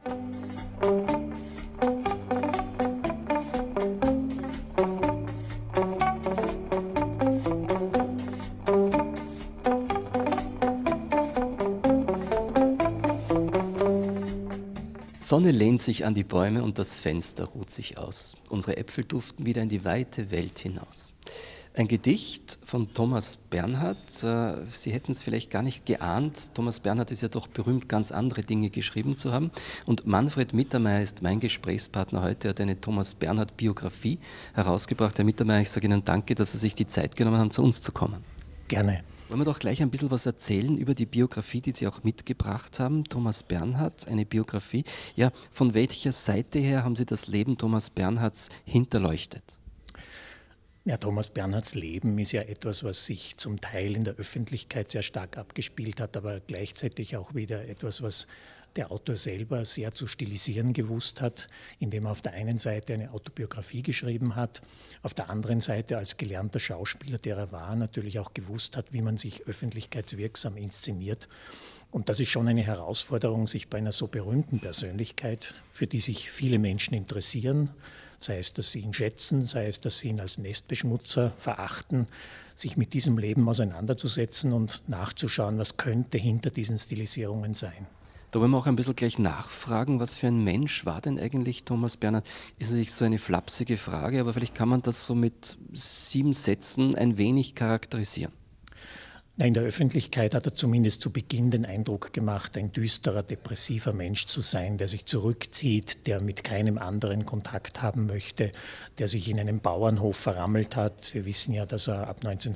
Sonne lehnt sich an die Bäume und das Fenster ruht sich aus. Unsere Äpfel duften wieder in die weite Welt hinaus. Ein Gedicht von Thomas Bernhard. Sie hätten es vielleicht gar nicht geahnt. Thomas Bernhard ist ja doch berühmt, ganz andere Dinge geschrieben zu haben. Und Manfred Mittermeier ist mein Gesprächspartner heute. Er hat eine Thomas Bernhard-Biografie herausgebracht. Herr Mittermeier, ich sage Ihnen danke, dass Sie sich die Zeit genommen haben, zu uns zu kommen. Gerne. Wollen wir doch gleich ein bisschen was erzählen über die Biografie, die Sie auch mitgebracht haben. Thomas Bernhard, eine Biografie. Ja, von welcher Seite her haben Sie das Leben Thomas Bernhards hinterleuchtet? Ja, Thomas Bernhards Leben ist ja etwas, was sich zum Teil in der Öffentlichkeit sehr stark abgespielt hat, aber gleichzeitig auch wieder etwas, was der Autor selber sehr zu stilisieren gewusst hat, indem er auf der einen Seite eine Autobiografie geschrieben hat, auf der anderen Seite als gelernter Schauspieler, der er war, natürlich auch gewusst hat, wie man sich öffentlichkeitswirksam inszeniert. Und das ist schon eine Herausforderung, sich bei einer so berühmten Persönlichkeit, für die sich viele Menschen interessieren, sei es, dass sie ihn schätzen, sei es, dass sie ihn als Nestbeschmutzer verachten, sich mit diesem Leben auseinanderzusetzen und nachzuschauen, was könnte hinter diesen Stilisierungen sein. Da wollen wir auch ein bisschen gleich nachfragen, was für ein Mensch war denn eigentlich Thomas Bernhard? Ist natürlich so eine flapsige Frage, aber vielleicht kann man das so mit 7 Sätzen ein wenig charakterisieren. In der Öffentlichkeit hat er zumindest zu Beginn den Eindruck gemacht, ein düsterer, depressiver Mensch zu sein, der sich zurückzieht, der mit keinem anderen Kontakt haben möchte, der sich in einem Bauernhof verrammelt hat. Wir wissen ja, dass er ab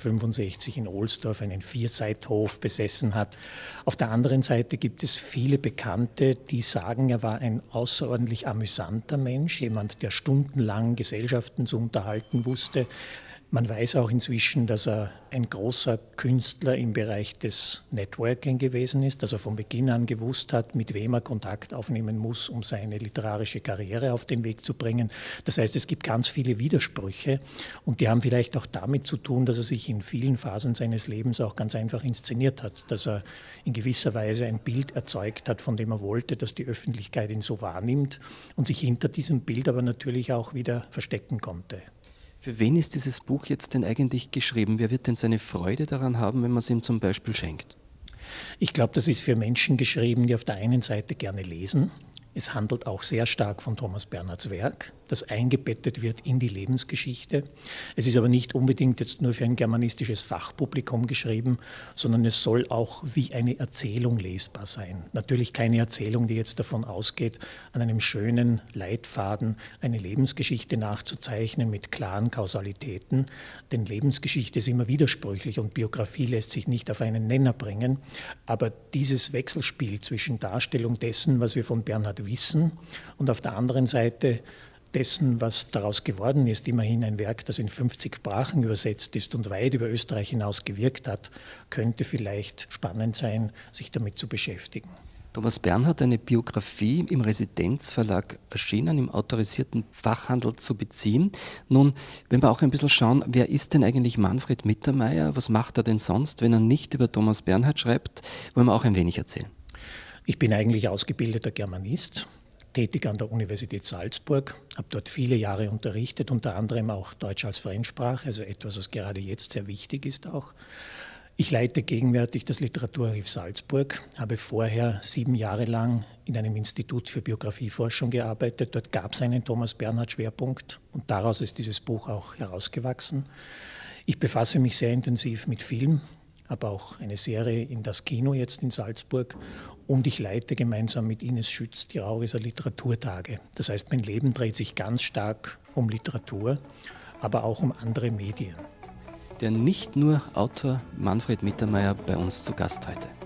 1965 in Ohlsdorf einen 4-Seithof besessen hat. Auf der anderen Seite gibt es viele Bekannte, die sagen, er war ein außerordentlich amüsanter Mensch, jemand, der stundenlang Gesellschaften zu unterhalten wusste. Man weiß auch inzwischen, dass er ein großer Künstler im Bereich des Networking gewesen ist, dass er von Beginn an gewusst hat, mit wem er Kontakt aufnehmen muss, um seine literarische Karriere auf den Weg zu bringen. Das heißt, es gibt ganz viele Widersprüche und die haben vielleicht auch damit zu tun, dass er sich in vielen Phasen seines Lebens auch ganz einfach inszeniert hat, dass er in gewisser Weise ein Bild erzeugt hat, von dem er wollte, dass die Öffentlichkeit ihn so wahrnimmt und sich hinter diesem Bild aber natürlich auch wieder verstecken konnte. Für wen ist dieses Buch jetzt denn eigentlich geschrieben? Wer wird denn seine Freude daran haben, wenn man es ihm zum Beispiel schenkt? Ich glaube, das ist für Menschen geschrieben, die auf der einen Seite gerne lesen. Es handelt auch sehr stark von Thomas Bernhards Werk, das eingebettet wird in die Lebensgeschichte. Es ist aber nicht unbedingt jetzt nur für ein germanistisches Fachpublikum geschrieben, sondern es soll auch wie eine Erzählung lesbar sein. Natürlich keine Erzählung, die jetzt davon ausgeht, an einem schönen Leitfaden eine Lebensgeschichte nachzuzeichnen mit klaren Kausalitäten. Denn Lebensgeschichte ist immer widersprüchlich und Biografie lässt sich nicht auf einen Nenner bringen. Aber dieses Wechselspiel zwischen Darstellung dessen, was wir von Bernhard wissen und auf der anderen Seite dessen, was daraus geworden ist, immerhin ein Werk, das in 50 Sprachen übersetzt ist und weit über Österreich hinaus gewirkt hat, könnte vielleicht spannend sein, sich damit zu beschäftigen. Thomas Bernhard, eine Biografie im Residenzverlag erschienen, im autorisierten Fachhandel zu beziehen. Nun, wenn wir auch ein bisschen schauen, wer ist denn eigentlich Manfred Mittermeier? Was macht er denn sonst, wenn er nicht über Thomas Bernhard schreibt? Wollen wir auch ein wenig erzählen. Ich bin eigentlich ausgebildeter Germanist, tätig an der Universität Salzburg, habe dort viele Jahre unterrichtet, unter anderem auch Deutsch als Fremdsprache, also etwas, was gerade jetzt sehr wichtig ist auch. Ich leite gegenwärtig das Literaturarchiv Salzburg, habe vorher 7 Jahre lang in einem Institut für Biografieforschung gearbeitet. Dort gab es einen Thomas Bernhard-Schwerpunkt und daraus ist dieses Buch auch herausgewachsen. Ich befasse mich sehr intensiv mit Film, habe auch eine Serie in das Kino jetzt in Salzburg und ich leite gemeinsam mit Ines Schütz die Rauriser Literaturtage. Das heißt, mein Leben dreht sich ganz stark um Literatur, aber auch um andere Medien. Der nicht nur Autor Manfred Mittermeier bei uns zu Gast heute.